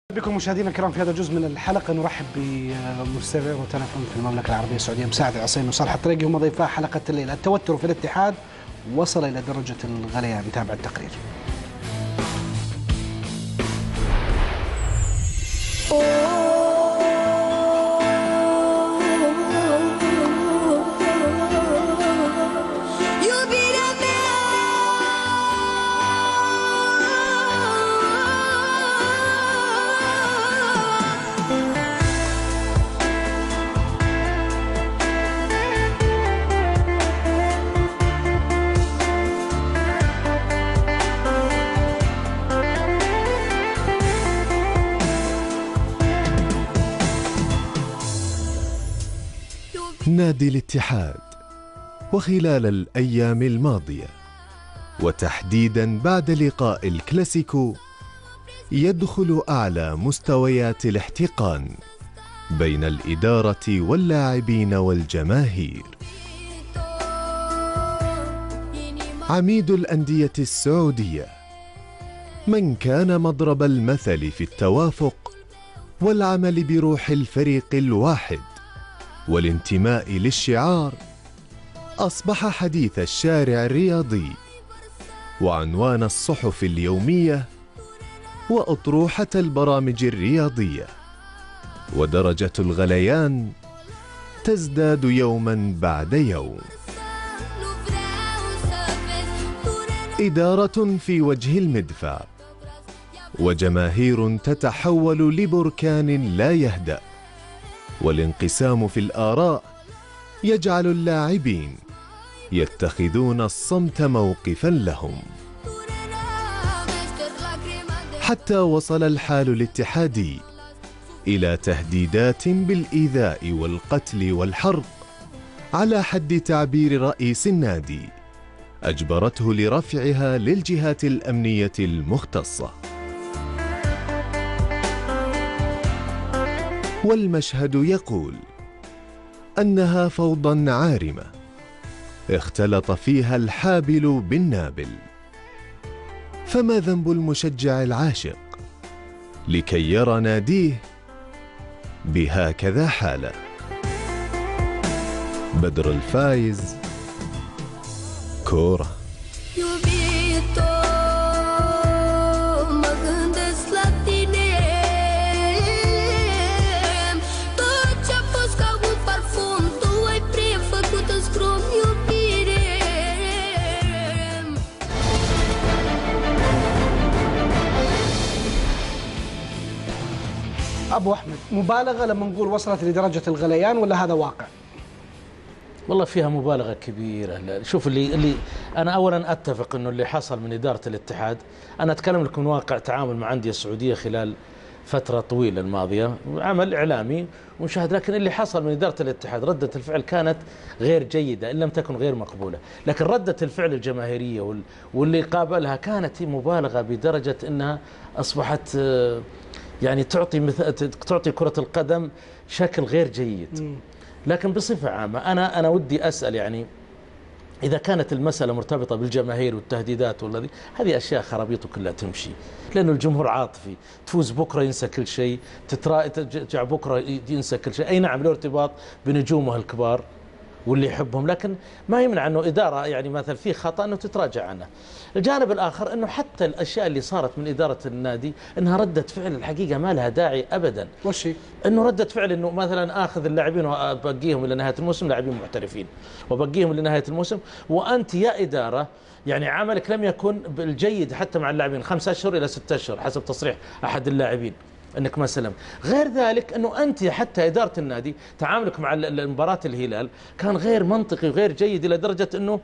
بكم مشاهدينا الكرام في هذا الجزء من الحلقة. نرحب بمستمعي روتانا فم في المملكة العربية السعودية مساعد العصين وصالح الطريقي هم ضيفاء حلقة الليلة. التوتر في الاتحاد وصل إلى درجة الغليان. نتابع التقرير. نادي الاتحاد وخلال الأيام الماضية وتحديدا بعد لقاء الكلاسيكو يدخل أعلى مستويات الاحتقان بين الإدارة واللاعبين والجماهير. عميد الأندية السعودية من كان مضرب المثل في التوافق والعمل بروح الفريق الواحد والانتماء للشعار أصبح حديث الشارع الرياضي وعنوان الصحف اليومية وأطروحة البرامج الرياضية، ودرجة الغليان تزداد يوما بعد يوم. إدارة في وجه المدفع وجماهير تتحول لبركان لا يهدأ، والانقسام في الآراء يجعل اللاعبين يتخذون الصمت موقفا لهم، حتى وصل الحال الاتحادي إلى تهديدات بالإيذاء والقتل والحرق على حد تعبير رئيس النادي أجبرته لرفعها للجهات الأمنية المختصة. والمشهد يقول أنها فوضى عارمة اختلط فيها الحابل بالنابل. فما ذنب المشجع العاشق لكي يرى ناديه بهكذا حالة؟ بدر الفايز، كورة. أبو أحمد، مبالغة لما نقول وصلت لدرجة الغليان ولا هذا واقع؟ والله فيها مبالغة كبيرة. شوف اللي أنا أولا أتفق أنه اللي حصل من إدارة الاتحاد، أنا أتكلم لكم من واقع تعامل مع أندية السعودية خلال فترة طويلة الماضية، عمل إعلامي ومشاهد، لكن اللي حصل من إدارة الاتحاد ردة الفعل كانت غير جيدة إن لم تكن غير مقبولة. لكن ردة الفعل الجماهيرية واللي قابلها كانت مبالغة بدرجة أنها أصبحت يعني تعطي كرة القدم شكل غير جيد. لكن بصفة عامة أنا ودي أسأل، يعني إذا كانت المسألة مرتبطة بالجماهير والتهديدات والذي هذه أشياء خرابيط كلها تمشي، لأنه الجمهور عاطفي، تفوز بكرة ينسى كل شيء، ترجع بكرة ينسى كل شيء. أي نعم له ارتباط بنجومه الكبار واللي يحبهم، لكن ما يمنع أنه إدارة يعني مثلا في خطأ أنه تتراجع عنه. الجانب الآخر أنه حتى الأشياء اللي صارت من إدارة النادي أنها ردة فعل الحقيقة ما لها داعي أبدا. وشي؟ أنه ردة فعل أنه مثلا آخذ اللاعبين وبقيهم إلى نهاية الموسم لاعبين محترفين وبقيهم لنهاية الموسم، وأنت يا إدارة يعني عملك لم يكن بالجيد حتى مع اللاعبين 5 أشهر إلى 6 أشهر حسب تصريح أحد اللاعبين انك ما سلم. غير ذلك انه انت حتى اداره النادي تعاملك مع مباراه الهلال كان غير منطقي وغير جيد، الى درجه انه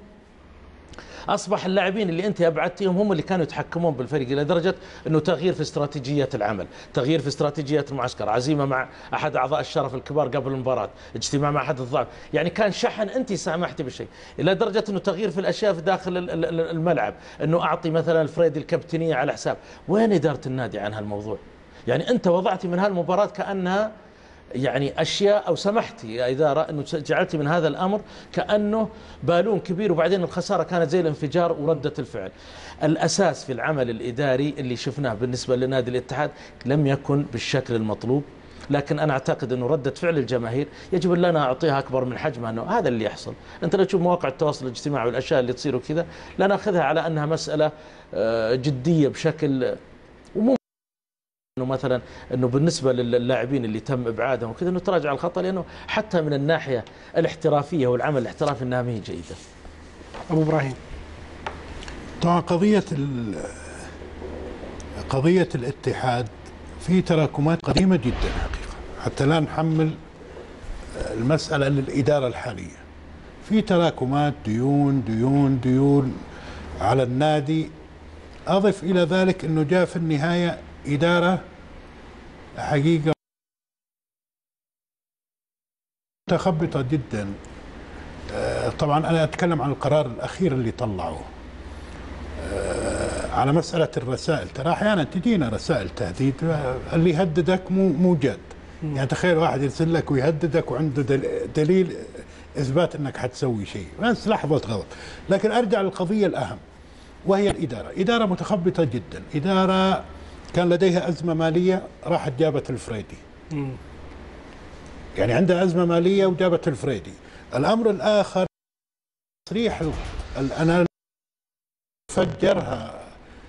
اصبح اللاعبين اللي انت ابعدتهم هم اللي كانوا يتحكمون بالفريق، الى درجه انه تغيير في استراتيجيات العمل، تغيير في استراتيجيات المعسكر، عزيمه مع احد اعضاء الشرف الكبار قبل المباراه، اجتماع مع احد الضعف، يعني كان شحن انت سامحتي بالشيء، الى درجه انه تغيير في الاشياء في داخل الملعب، انه اعطي مثلا الفريد الكابتنيه على حساب. وين اداره النادي عن هالموضوع؟ يعني انت وضعتي من هالمباراه كانها يعني أشياء، أو سمحت يا إدارة أنه جعلت من هذا الأمر كأنه بالون كبير وبعدين الخسارة كانت زي الانفجار وردة الفعل. الأساس في العمل الإداري اللي شفناه بالنسبة لنادي الاتحاد لم يكن بالشكل المطلوب، لكن أنا أعتقد أنه ردة فعل الجماهير يجب أن لا نعطيها أكبر من حجمها، أنه هذا اللي يحصل. أنت لو تشوف مواقع التواصل الاجتماعي والأشياء اللي تصير وكذا لا نأخذها على أنها مسألة جدية بشكل، ومو انه مثلا انه بالنسبه للاعبين اللي تم ابعادهم وكذا انه تراجع الخطا، لانه حتى من الناحيه الاحترافيه والعمل الاحترافي انها ما هي جيده. ابو ابراهيم، طبعا قضيه الاتحاد في تراكمات قديمه جدا حقيقه، حتى لا نحمل المساله للاداره الحاليه. في تراكمات ديون ديون ديون على النادي. اضف الى ذلك انه جاء في النهايه إدارة حقيقة متخبطة جدا. طبعا أنا أتكلم عن القرار الأخير اللي طلعوه على مسألة الرسائل. ترى أحيانا تجينا رسائل تهديد، اللي يهددك مو جاد. يعني تخيل واحد يرسل لك ويهددك وعنده دليل إثبات أنك حتسوي شيء، بس لحظة غلط. لكن أرجع للقضية الأهم وهي الإدارة. إدارة متخبطة جدا، إدارة كان لديها أزمة مالية راحت جابت الفريدي. يعني عندها أزمة مالية وجابت الفريدي. الأمر الآخر تصريح أنا فجرها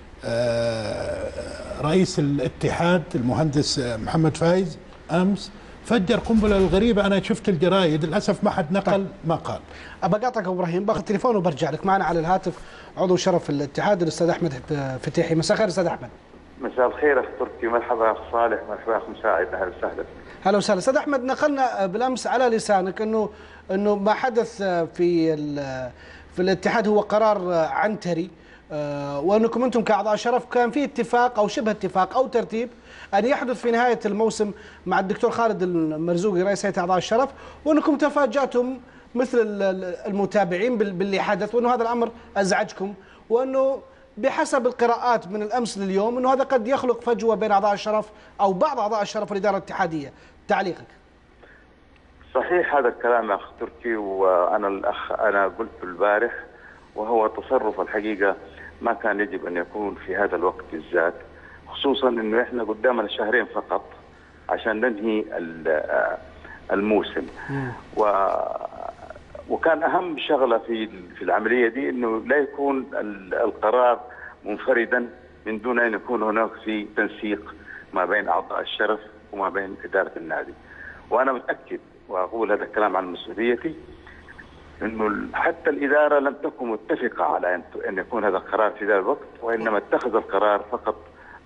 رئيس الاتحاد المهندس محمد فايز أمس، فجر قنبلة الغريبة. أنا شفت الجرايد للأسف ما حد نقل ما قال. أبى أقاطعك أبو إبراهيم، باخذ تليفون وبرجع لك. معنا على الهاتف عضو شرف الاتحاد الأستاذ أحمد فتيحي. مساء الخير أستاذ أحمد. مساء الخير أخ تركي، مرحبا أخ صالح، مرحبا أخ مساعد، أهلا وسهلا. هلا وسهلا أستاذ أحمد. نقلنا بالأمس على لسانك أنه ما حدث في الاتحاد هو قرار عنتري، وأنكم أنتم كأعضاء شرف كان في اتفاق أو شبه اتفاق أو ترتيب أن يحدث في نهاية الموسم مع الدكتور خالد المرزوقي رئيس هيئة أعضاء الشرف، وأنكم تفاجأتم مثل المتابعين باللي حدث، وأنه هذا الأمر أزعجكم، وأنه بحسب القراءات من الأمس لليوم أنه هذا قد يخلق فجوة بين أعضاء الشرف أو بعض أعضاء الشرف والإدارة الاتحادية. تعليقك؟ صحيح هذا الكلام يا أخ تركي، أنا قلت البارح، وهو تصرف الحقيقة ما كان يجب أن يكون في هذا الوقت بالذات، خصوصا أنه إحنا قدامنا شهرين فقط عشان ننهي الموسم. وكان أهم شغلة في العملية دي أنه لا يكون القرار منفردا من دون أن يكون هناك في تنسيق ما بين أعضاء الشرف وما بين إدارة النادي. وأنا متأكد وأقول هذا الكلام عن مسؤوليتي أنه حتى الإدارة لم تكن متفقة على أن يكون هذا القرار في ذا الوقت، وإنما اتخذ القرار فقط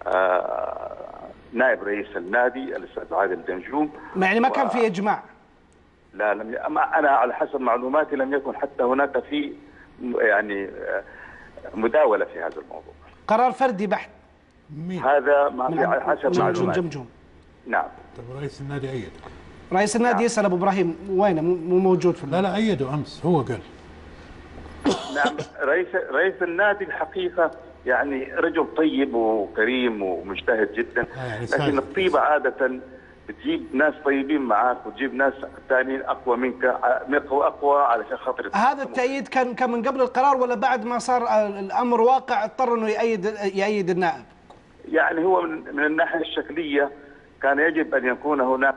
نائب رئيس النادي الأستاذ عادل دنجوم. يعني ما كان في إجماع؟ لا، أنا على حسب معلوماتي لم يكن حتى هناك في يعني مداولة في هذا الموضوع. قرار فردي بحت. هذا ما على حسب معلوماتي. جمجم. نعم. طب رئيس النادي أيد. رئيس النادي يسأل أبو إبراهيم وينه؟ مو موجود في لا أيده أمس، هو قال. نعم، رئيس النادي الحقيقة يعني رجل طيب وكريم ومجتهد جدا، لكن الطيبة عادة بتجيب ناس طيبين معاك وتجيب ناس ثانيين أقوى منك، أقوى علشان خاطر. هذا التأييد كان من قبل القرار ولا بعد ما صار الأمر واقع اضطر إنه يأيد النائب؟ يعني هو من الناحية الشكلية كان يجب أن يكون هناك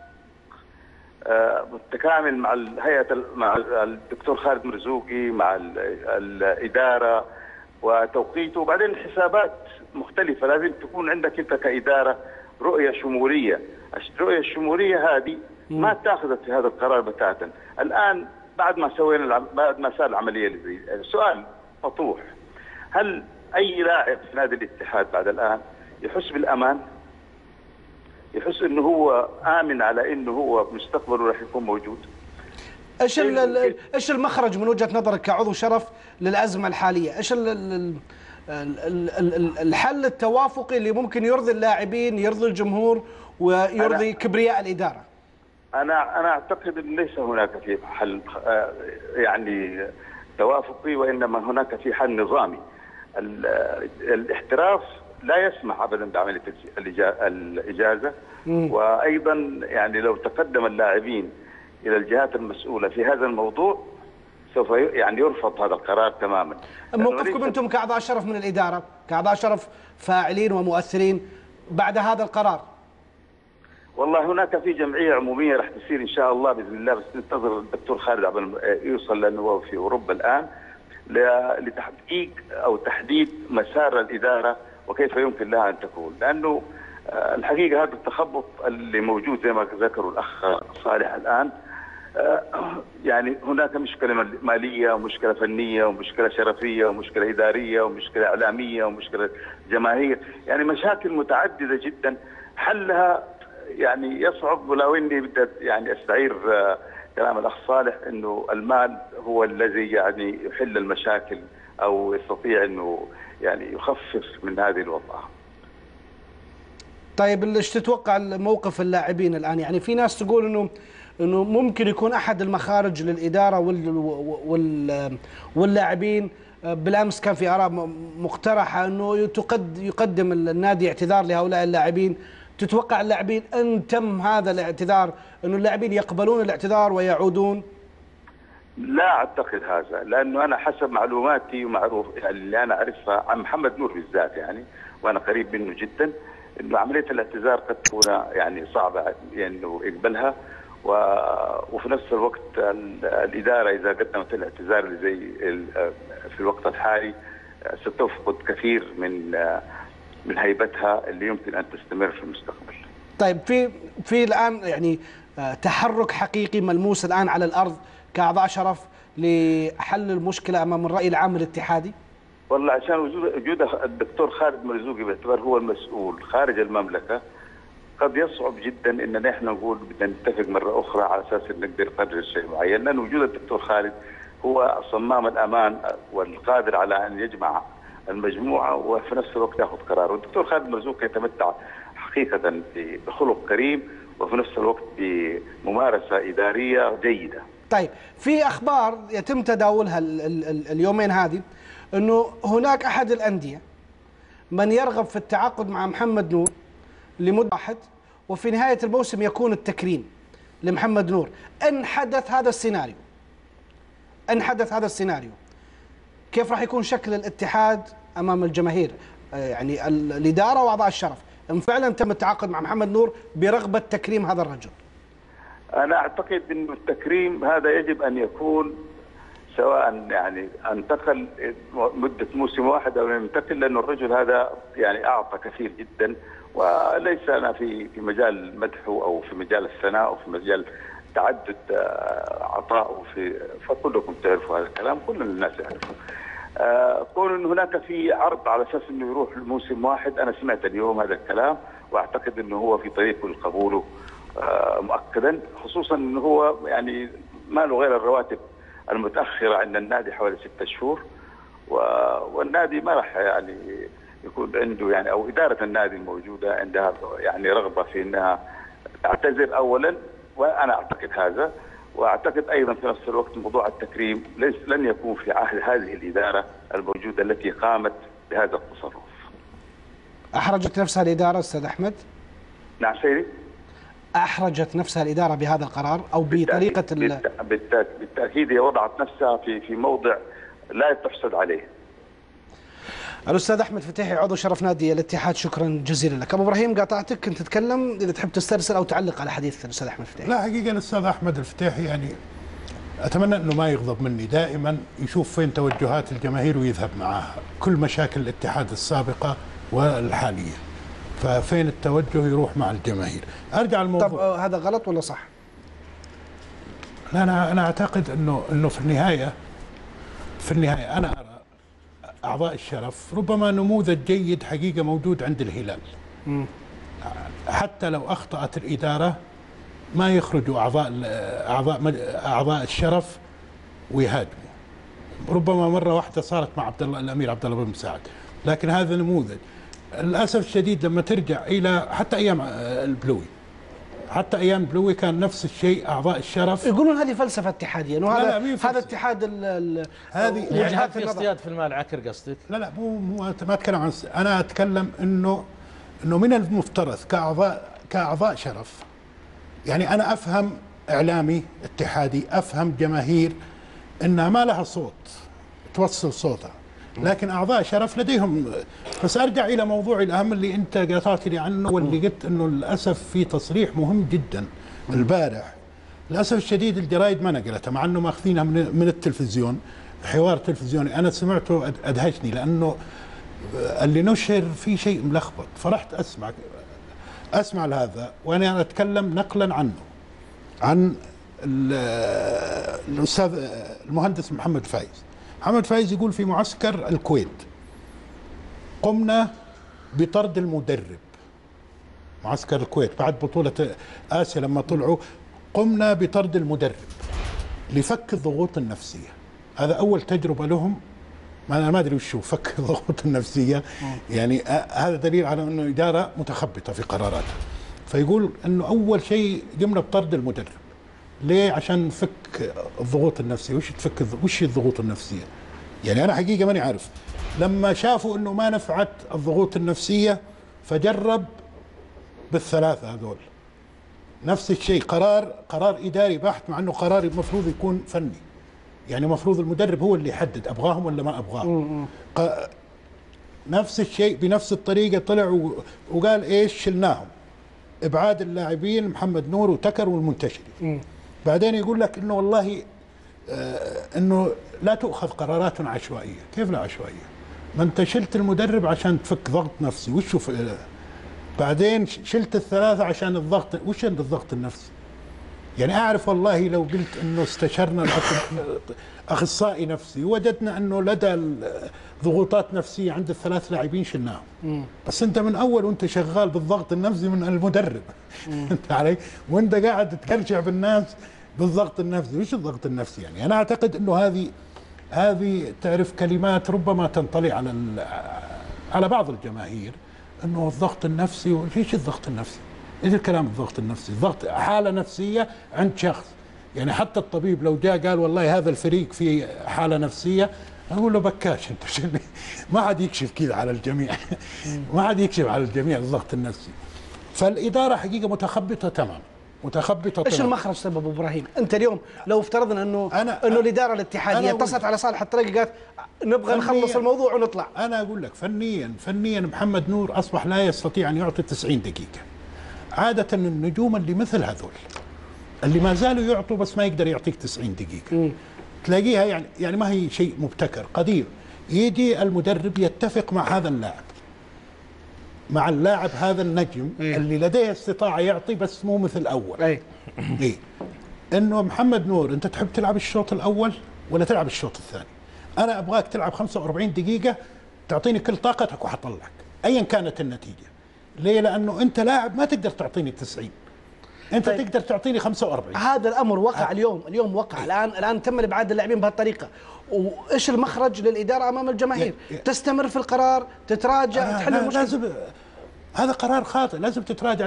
متكامل مع الهيئة، مع الدكتور خالد مرزوقي، مع الإدارة وتوقيته. وبعدين الحسابات مختلفة، لازم تكون عندك أنت كإدارة رؤية شمولية. الرؤية الشمولية هذه ما اتخذت في هذا القرار بتاتا. الآن بعد ما صار العملية اللي السؤال مطروح، هل أي لاعب في نادي الاتحاد بعد الآن يحس بالأمان؟ يحس انه هو آمن على انه هو مستقبله راح يكون موجود؟ ايش المخرج من وجهة نظرك كعضو شرف للأزمة الحالية؟ ايش الحل التوافقي اللي ممكن يرضي اللاعبين، يرضي الجمهور، ويرضي كبرياء الإدارة؟ أنا أعتقد أن ليس هناك في حل يعني توافقي، وإنما هناك في حل نظامي. الاحتراف لا يسمح ابدا بعمليه الاجازه. وايضا يعني لو تقدم اللاعبين الى الجهات المسؤوله في هذا الموضوع سوف يعني يرفض هذا القرار تماما. موقفكم انتم كاعضاء شرف من الاداره، كاعضاء شرف فاعلين ومؤثرين بعد هذا القرار؟ والله هناك في جمعيه عموميه راح تصير ان شاء الله باذن الله، بس ننتظر الدكتور خالد قبل يوصل لانه هو في اوروبا الان لتحقيق او تحديد مسار الاداره وكيف يمكن لها ان تكون، لانه الحقيقه هذا التخبط اللي موجود زي ما ذكروا الاخ صالح الان، يعني هناك مشكله ماليه ومشكله فنيه ومشكله شرفيه ومشكله اداريه ومشكله اعلاميه ومشكله جماهير، يعني مشاكل متعدده جدا حلها يعني يصعب. ولو اني بدي يعني استعير كلام الاخ صالح انه المال هو الذي يعني يحل المشاكل او يستطيع انه يعني يخفف من هذه الوضع. طيب ايش تتوقع موقف اللاعبين الان؟ يعني في ناس تقول انه ممكن يكون احد المخارج للاداره واللاعبين. بالامس كان في اراء مقترحه انه يقدم النادي اعتذار لهؤلاء اللاعبين. تتوقع اللاعبين ان تم هذا الاعتذار انه اللاعبين يقبلون الاعتذار ويعودون؟ لا اعتقد هذا، لانه انا حسب معلوماتي ومعروف يعني اللي انا اعرفها عن محمد نور بالذات يعني وانا قريب منه جدا، انه عمليه الاعتذار قد تكون يعني صعبه انه يقبلها، وفي نفس الوقت الاداره اذا قدمت الاعتذار زي في الوقت الحالي ستفقد كثير من هيبتها اللي يمكن ان تستمر في المستقبل. طيب في الان يعني تحرك حقيقي ملموس الان على الارض كاعضاء شرف لحل المشكله امام الراي العام الاتحادي؟ والله عشان وجود الدكتور خالد مرزوقي باعتبار هو المسؤول خارج المملكه قد يصعب جدا ان نحن نقول بدنا نتفق مره اخرى على اساس ان نقدر نقرر شيء معين، لان وجود الدكتور خالد هو صمام الامان والقادر على ان يجمع المجموعه وفي نفس الوقت ياخذ قرار. والدكتور خالد مرزوقي يتمتع حقيقه بخلق كريم وفي نفس الوقت بممارسه اداريه جيده. طيب في اخبار يتم تداولها اليومين هذه انه هناك احد الانديه من يرغب في التعاقد مع محمد نور لمده واحد وفي نهايه الموسم يكون التكريم لمحمد نور. ان حدث هذا السيناريو كيف راح يكون شكل الاتحاد امام الجماهير؟ يعني الاداره واعضاء الشرف ان فعلا تم التعاقد مع محمد نور برغبه تكريم هذا الرجل. انا اعتقد انه التكريم هذا يجب ان يكون سواء يعني انتقل مده موسم واحد او ينتقل، لانه الرجل هذا يعني اعطى كثير جدا، وليس انا في مجال مدحه او في مجال الثناء او في مجال تعدد عطائه فكلكم تعرفوا هذا الكلام، كل الناس يعرفوا. كون انه هناك في عرض على اساس انه يروح لموسم واحد، انا سمعت اليوم هذا الكلام واعتقد انه هو في طريقه لقبوله مؤكدا، خصوصا انه هو يعني ما له غير الرواتب المتاخره عند النادي حوالي 6 شهور، والنادي ما راح يعني يكون عنده يعني او اداره النادي الموجوده عندها يعني رغبه في انها تعتذر اولا، وانا اعتقد هذا، واعتقد ايضا في نفس الوقت موضوع التكريم لن يكون في عهد هذه الاداره الموجوده التي قامت بهذا التصرف. احرجت نفسها الاداره استاذ احمد؟ نعم سيدي. احرجت نفسها الاداره بهذا القرار او بطريقه بالتاكيد هي وضعت نفسها في موضع لا تحسد عليه. الاستاذ احمد فتيحي عضو شرف نادي الاتحاد، شكرا جزيلا لك. ابو ابراهيم قاطعتك كنت تتكلم، اذا تحب تسترسل او تعلق على حديث الاستاذ احمد فتيحي. لا حقيقه الاستاذ احمد الفتيحي يعني اتمنى انه ما يغضب مني، دائما يشوف فين توجهات الجماهير ويذهب معها، كل مشاكل الاتحاد السابقه والحاليه ففين التوجه يروح مع الجماهير. ارجع الموضوع. طب هذا غلط ولا صح؟ لا انا اعتقد انه في النهايه انا ارى اعضاء الشرف ربما نموذج جيد حقيقه موجود عند الهلال. حتى لو اخطات الاداره ما يخرجوا اعضاء الشرف ويهاجموا. ربما مره واحده صارت مع الامير عبد الله بن مساعد، لكن هذا نموذج. للاسف الشديد لما ترجع الى حتى ايام البلوي حتى ايام بلوي كان نفس الشيء، اعضاء الشرف يقولون هذه فلسفه اتحاديه، انه هذا اتحاد هذه يعني وجهات في اصطياد في المال عكر قصدك؟ لا مو ما اتكلم عن، انا اتكلم انه من المفترض كاعضاء شرف، يعني انا افهم اعلامي اتحادي، افهم جماهير انها ما لها صوت توصل صوتها، لكن اعضاء شرف لديهم. بس ارجع الى موضوعي الاهم اللي انت قاطعت لي عنه، واللي قلت انه للاسف في تصريح مهم جدا البارح، للاسف الشديد الجرايد ما نقلتها مع انه ماخذينها من التلفزيون، حوار تلفزيوني انا سمعته ادهشني، لانه اللي نشر فيه شيء ملخبط، فرحت اسمع لهذا وانا اتكلم نقلا عنه، عن الاستاذ المهندس محمد فايز يقول في معسكر الكويت قمنا بطرد المدرب. معسكر الكويت بعد بطولة آسيا لما طلعوا قمنا بطرد المدرب لفك الضغوط النفسية. هذا أول تجربة لهم، أنا ما أدري وش هو فك الضغوط النفسية، يعني هذا دليل على أنه إدارة متخبطة في قراراتها. فيقول أنه أول شيء قمنا بطرد المدرب. ليه؟ عشان نفك الضغوط النفسية. وش الضغوط النفسية؟ يعني أنا حقيقة ماني عارف. لما شافوا أنه ما نفعت الضغوط النفسية فجرب بالثلاثة هذول. نفس الشيء، قرار إداري بحت، مع أنه قرار المفروض يكون فني. يعني مفروض المدرب هو اللي يحدد أبغاهم ولا ما أبغاهم. نفس الشيء بنفس الطريقة طلع وقال إيش؟ شلناهم. إبعاد اللاعبين محمد نور وتكر والمنتشري. بعدين يقول لك إنه والله إنه لا تؤخذ قرارات عشوائية. كيف لا عشوائية؟ ما أنت شلت المدرب عشان تفك ضغط نفسي. وشو بعدين شلت الثلاثة عشان الضغط. وش الضغط النفسي؟ يعني أعرف والله لو قلت إنه استشرنا أخصائي نفسي وجدنا إنه لدى ضغوطات نفسية عند الثلاث لاعبين شلناهم. بس أنت من أول وأنت شغال بالضغط النفسي من المدرب. أنت علي؟ وأنت قاعد تكرشع بالناس بالضغط النفسي. وش الضغط النفسي يعني؟ أنا أعتقد إنه هذه تعرف كلمات ربما تنطلي على بعض الجماهير، إنه الضغط النفسي. ايش الضغط النفسي؟ ايش الكلام الضغط النفسي؟ الضغط حالة نفسية عند شخص. يعني حتى الطبيب لو جاء قال والله هذا الفريق في حالة نفسية، اقول له بكاش انت. ما حد يكشف كذا على الجميع. ما حد يكشف على الجميع الضغط النفسي. فالإدارة حقيقة متخبطة تمام. ايش المخرج طيب ابو ابراهيم؟ انت اليوم لو افترضنا انه الاداره الاتحاديه اتصلت على صالح الطريقي قالت نبغى نخلص الموضوع ونطلع، انا اقول لك فنيا محمد نور اصبح لا يستطيع ان يعطي 90 دقيقه. عاده النجوم اللي مثل هذول اللي ما زالوا يعطوا بس ما يقدر يعطيك 90 دقيقه. تلاقيها يعني ما هي شيء مبتكر قديم. يجي المدرب يتفق مع هذا اللاعب، مع اللاعب هذا النجم اللي لديه استطاعة يعطي بس مو مثل أول. إنه محمد نور أنت تحب تلعب الشوط الأول ولا تلعب الشوط الثاني؟ أنا أبغاك تلعب 45 دقيقة تعطيني كل طاقتك وحطلعك أيا كانت النتيجة. ليه؟ لأنه أنت لاعب ما تقدر تعطيني 90، أنت تقدر تعطيني 45. هذا الأمر وقع اليوم وقع. الآن تم إبعاد اللاعبين بهالطريقة. وإيش المخرج للإدارة أمام الجماهير؟ تستمر في القرار، تتراجع، تحل المشكلة. هذا قرار خاطئ، لازم تتراجع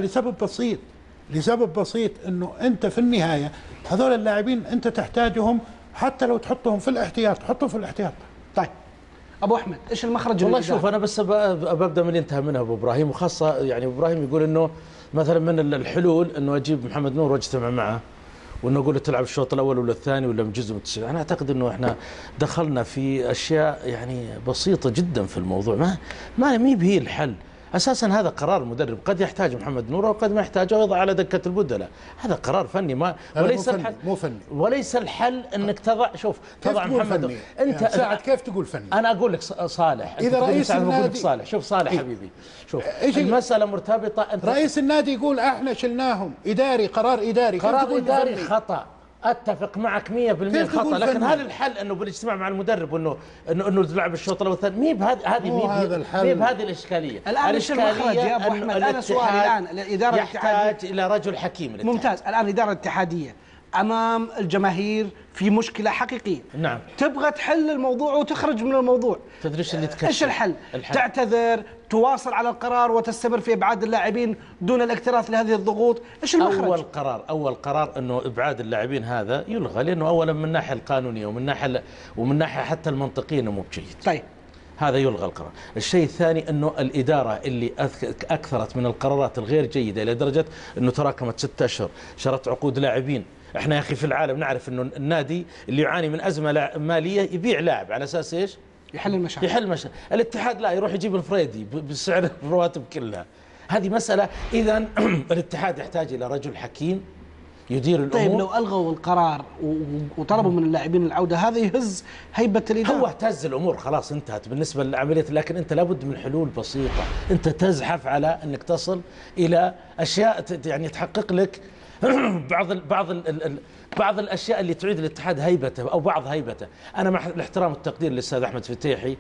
لسبب بسيط انه انت في النهايه هذول اللاعبين انت تحتاجهم، حتى لو تحطهم في الاحتياط حطهم في الاحتياط. طيب ابو احمد ايش المخرج؟ والله شوف انا بس ببدا من اللي انتهى منها ابو ابراهيم، وخاصه يعني ابو ابراهيم يقول انه مثلا من الحلول انه اجيب محمد نور واجتمع معه وانه اقول له تلعب الشوط الاول ولا الثاني ولا من جزء من التشكيل. انا اعتقد انه احنا دخلنا في اشياء يعني بسيطه جدا في الموضوع، ما هي الحل. اساسا هذا قرار المدرب، قد يحتاج محمد نور وقد ما يحتاجه ويضع على دكه البدلاء. هذا قرار فني وليس الحل. مو فني وليس الحل انك تضع محمد. انت يعني ساعد كيف تقول فني؟ انا اقول لك صالح، اذا رئيس النادي صالح، شوف صالح حبيبي، شوف المساله مرتبطه. انت رئيس النادي يقول احنا شلناهم، قرار اداري خطا. اتفق معك 100% خطا، لكن هل الحل انه بالاجتماع مع المدرب انه تلعب الشوط الاول والثاني؟ مي بهذه الاشكاليه. الان ايش المخرج يا ابو احمد؟ انا سؤالي الان الاداره يحتاج الى رجل حكيم. ممتاز. الان الاداره الاتحاديه امام الجماهير في مشكله حقيقيه. نعم. تبغى تحل الموضوع وتخرج من الموضوع. تدري ايش اللي تكشف؟ ايش الحل؟ تعتذر، تواصل على القرار وتستمر في ابعاد اللاعبين دون الاكتراث لهذه الضغوط. ايش المخرج؟ اول قرار انه ابعاد اللاعبين هذا يلغى، لانه اولا من الناحيه القانونيه ومن ناحيه حتى المنطقيه انه مو بجيد. طيب هذا يلغى القرار. الشيء الثاني انه الاداره اللي اكثرت من القرارات الغير جيده الى درجه انه تراكمت 6 اشهر، شرط عقود لاعبين. احنا يا اخي في العالم نعرف انه النادي اللي يعاني من ازمه ماليه يبيع لاعب على اساس ايش؟ يحل المشاكل. الاتحاد لا، يروح يجيب الفريدي بسعر الرواتب كلها. هذه مساله. اذا الاتحاد يحتاج الى رجل حكيم يدير الامور. طيب لو الغوا القرار وطلبوا من اللاعبين العوده، هذا يهز هيبه الاداره. هو اهتز الامور، خلاص انتهت بالنسبه للعمليه، لكن انت لابد من حلول بسيطه. انت تزحف على انك تصل الى اشياء يعني تحقق لك بعض الاشياء اللي تعيد الاتحاد هيبته او بعض هيبته. انا مع الاحترام والتقدير للاستاذ احمد فتيحي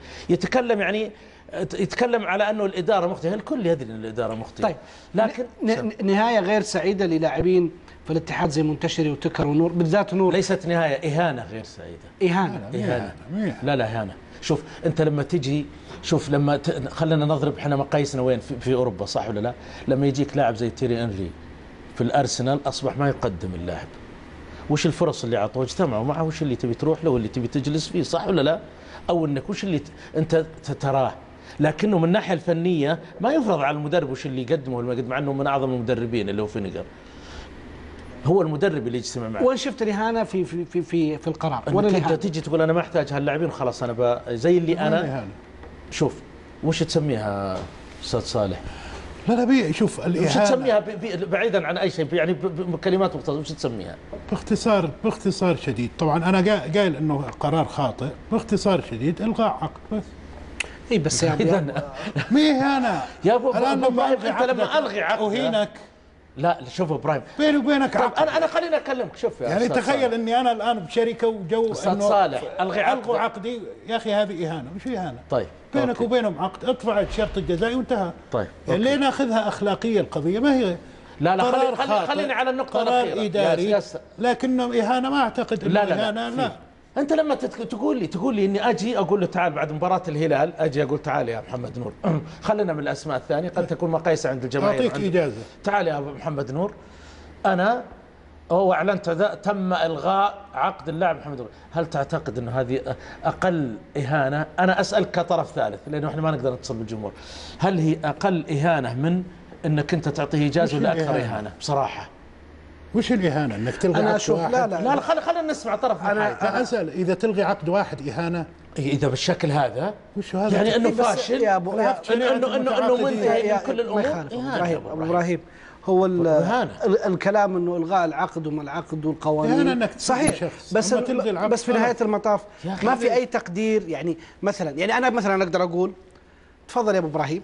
يتكلم على انه الاداره مخطئه، الكل يدري ان الاداره مخطئه. طيب لكن نهايه غير سعيده للاعبين في الاتحاد زي منتشري وتكر ونور، بالذات نور. ليست نهايه، اهانه غير سعيده. اهانه. لا اهانه. شوف انت لما تجي، شوف لما خلينا نضرب احنا مقاييسنا وين في اوروبا، صح ولا لا؟ لما يجيك لاعب زي تيري انري في الارسنال اصبح ما يقدم اللاعب. وش الفرص اللي اعطوه؟ اجتمعوا معه، وش اللي تبي تروح له واللي تبي تجلس فيه، صح ولا لا؟ او انك وش اللي انت تراه، لكنه من الناحيه الفنيه ما يفرض على المدرب وش اللي يقدمه ولا ما يقدم، مع انه من اعظم المدربين اللي هو فينيجر. هو المدرب اللي يجتمع معه. وين شفت الاهانه في القرار؟ انت تجي تقول انا ما احتاج هاللاعبين خلاص، انا زي اللي انا شوف وش تسميها استاذ صالح؟ لا شوف الاهانه وش تسميها بعيدا عن اي شيء، يعني بكلمات مختصره وش تسميها؟ باختصار شديد، طبعا انا قايل انه قرار خاطئ، باختصار شديد الغاء عقد بس. اي بس يا ابو مي انا يا ابو ابراهيم، انت لما الغي عقد اهينك. لا شوف ابراهيم، بيني وبينك عقد. انا خليني اكلمك. شوف يا يعني تخيل اني انا الان بشركه وجو استاذ صالح الغوا عقدي، يا اخي هذه اهانه. مش اهانه؟ طيب بينك وبينهم عقد، ادفع الشرط الجزائي وانتهى. طيب يعني ليه ناخذها اخلاقيه القضيه؟ ما هي لا خليني على النقطه الاخيره. قرار اداري لكنه اهانه، ما اعتقد انه اهانه. لا انت لما تقول لي اني اجي اقول له تعال بعد مباراه الهلال، اجي اقول تعال يا محمد نور خلينا من الاسماء الثانيه قد تكون مقايسه عند الجماهير، اعطيك اجازه، تعال يا ابو محمد نور، انا اعلنت تم الغاء عقد اللاعب محمد نور، هل تعتقد انه هذه اقل اهانه؟ انا اسالك كطرف ثالث لانه احنا ما نقدر نتصل بالجمهور، هل هي اقل اهانه من انك انت تعطيه اجازه ولا اكثر اهانه بصراحه؟ وش الاهانه؟ انك تلغي أنا عقد أشوف واحد؟ لا خلينا نسمع طرف. انا اسال اذا تلغي عقد واحد اهانه؟ اذا بالشكل هذا وش هذا؟ يعني انه فاشل، يا ابو انه منتهي من كل الامور. ابو ابراهيم هو الكلام انه الغاء العقد وما العقد والقوانين صحيح، بس في نهايه المطاف ما في اي تقدير. يعني انا مثلا اقدر اقول تفضل يا ابو ابراهيم،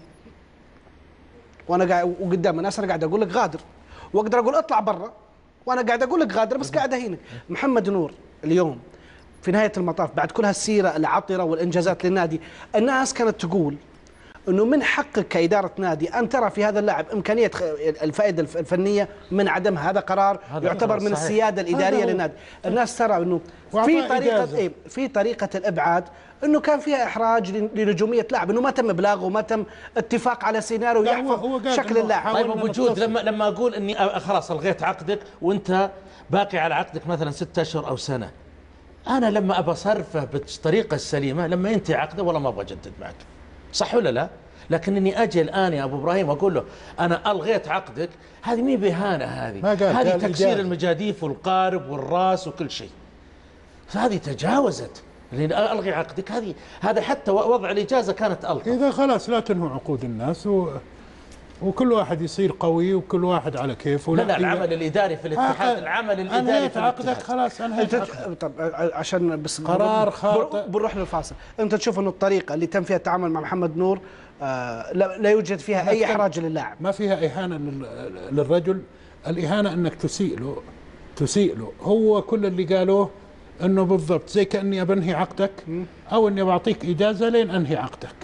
وانا قاعد وقدام الناس انا قاعد اقول لك غادر، واقدر اقول اطلع برا وانا قاعد اقول لك غادر، بس قاعد اهينك. محمد نور اليوم في نهايه المطاف بعد كل هالسيره العطره والانجازات للنادي، الناس كانت تقول انه من حقك كاداره نادي ان ترى في هذا اللاعب امكانيه الفائده الفنيه من عدمها، هذا قرار يعتبر من السياده الاداريه للنادي. الناس ترى انه في طريقه الابعاد انه كان فيها احراج لنجوميه لاعب، انه ما تم ابلاغه وما تم اتفاق على سيناريو يحفظ شكل اللاعب. طيب بوجود لما اقول اني خلاص الغيت عقدك وانت باقي على عقدك مثلا 6 اشهر او سنه، انا لما ابى اصرفه بالطريقه السليمه لما ينتهي عقده والله ما ابغى اجدد معك، صح ولا لا؟ لكن اني اجي الان يا ابو ابراهيم اقول له انا الغيت عقدك، هذه مي بهانه، هذه تكسير المجاديف والقارب والراس وكل شيء، فهذه تجاوزت. لأن الغي عقدك هذا حتى وضع الاجازه كانت الطف. اذا خلاص لا تنهوا عقود الناس وكل واحد يصير قوي وكل واحد على كيفه. لا العمل الاداري في الاتحاد، العمل الاداري في عقدك خلاص انهيت عقدك. طب عشان بس قرار خاطئ بنروح للفاصل. انت تشوف انه الطريقه اللي تم فيها التعامل مع محمد نور لا يوجد فيها اي احراج للاعب، ما فيها اهانه للرجل. الاهانه انك تسيء له. هو كل اللي قالوه انه بالضبط زي كاني بنهي عقدك او اني بعطيك اجازه لين انهي عقدك.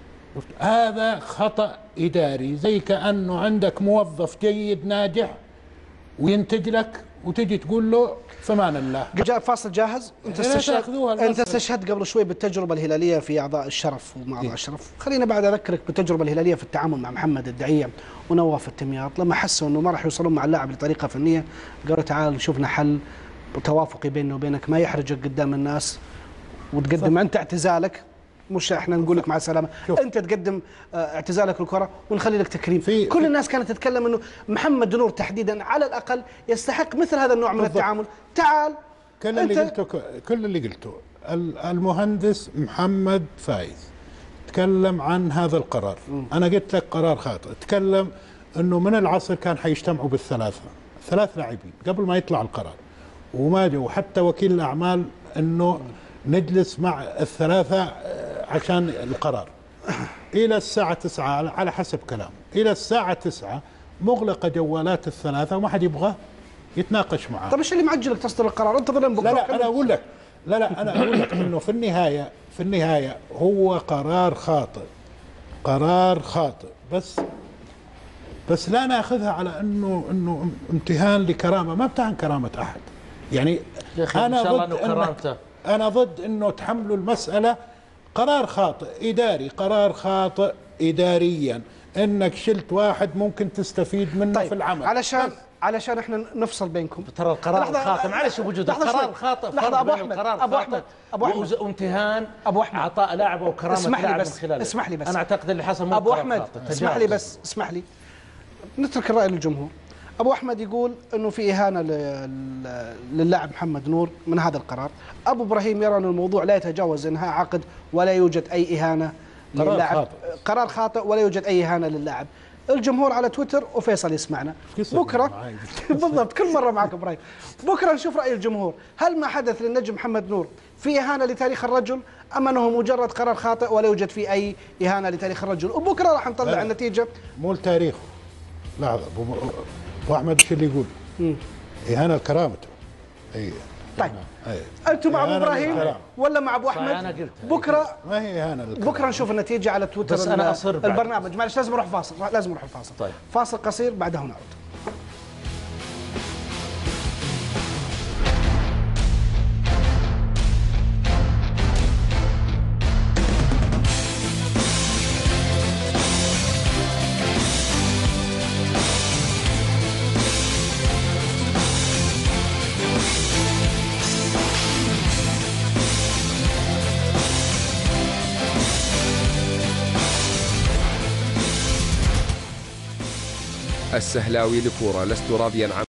هذا خطأ إداري، زي كأنه عندك موظف جيد ناجح وينتج لك وتجي تقول له فمان الله. جاء فاصل جاهز. انت استشهدت قبل شوي بالتجربه الهلاليه في اعضاء الشرف ومع اعضاء الشرف، خلينا بعد اذكرك بالتجربه الهلاليه في التعامل مع محمد الدعيع ونواف التمياط، لما حسوا انه ما راح يوصلون مع اللاعب لطريقه فنيه قالوا تعال شوفنا حل توافقي بيننا وبينك ما يحرجك قدام الناس وتقدم انت اعتزالك، مش احنا نقول لك مع السلامه، انت تقدم اعتزالك للكره ونخلي لك تكريم. كل الناس كانت تتكلم انه محمد نور تحديدا على الاقل يستحق مثل هذا النوع من التعامل. تعال كل اللي قلته المهندس محمد فايز تكلم عن هذا القرار. انا قلت لك قرار خاطئ. تكلم انه من العصر كان حيجتمعوا ثلاث لاعبين قبل ما يطلع القرار وما جو، وحتى وكيل الاعمال انه نجلس مع الثلاثه عشان القرار. الى الساعه 9 على حسب كلامه، الى الساعه 9 مغلقه جوالات الثلاثه وما حد يبغى يتناقش معاه. طيب ايش اللي معجلك تصدر القرار؟ انتظر لين بكره. لا انا اقول لك انا اقول لك انه في النهايه هو قرار خاطئ بس لا ناخذها على انه امتهان لكرامه، ما امتهن كرامه احد. يعني انا ضد انه تحملوا المساله قرار خاطئ اداري، قرار خاطئ اداريا انك شلت واحد ممكن تستفيد منه. طيب في العمل علشان احنا نفصل بينكم. ترى القرار الخاطئ معلش بوجود القرار الخاطئ. لحظه ابو احمد وامتهان اعطاء لاعب او كرامه لاعب من خلاله. اسمح لي بس انا اعتقد اللي حصل ابو احمد اسمح لي نترك الراي للجمهور. ابو احمد يقول انه في اهانه للاعب محمد نور من هذا القرار. ابو ابراهيم يرى ان الموضوع لا يتجاوز انهاء عقد ولا يوجد اي اهانه للاعب. قرار خاطئ ولا يوجد اي اهانه للاعب. الجمهور على تويتر وفيصل يسمعنا بكره بالضبط كل مره معك ابراهيم. بكره نشوف راي الجمهور، هل ما حدث للنجم محمد نور في اهانه لتاريخ الرجل ام انه مجرد قرار خاطئ ولا يوجد فيه اي اهانه لتاريخ الرجل؟ وبكره راح نطلع النتيجه. مو لتاريخه. لحظه ابو احمد ايش اللي يقول؟ اهانه لكرامته. اي طيب انتم مع ابو ابراهيم ولا مع ابو احمد؟ بكره ما هي اهانه بكره نشوف النتيجه على تويتر. بس انا اصر البرنامج. معلش لازم نروح فاصل. طيب. فاصل قصير بعده نعود. السهلاوي لكورة. لست راضيا عن